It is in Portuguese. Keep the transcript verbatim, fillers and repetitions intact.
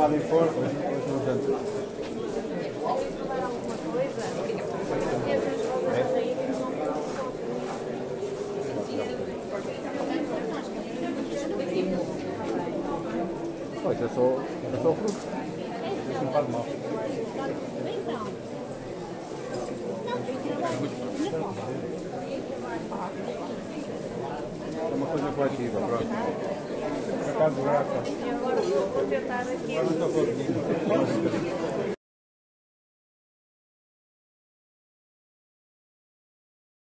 lá ali fora, depois não janto. Pois, é só, é só fruto. Isso não faz mal. É uma coisa coletiva, pronto. Por acaso, graça. E agora vou tentar aqui. Agora não estou conseguindo.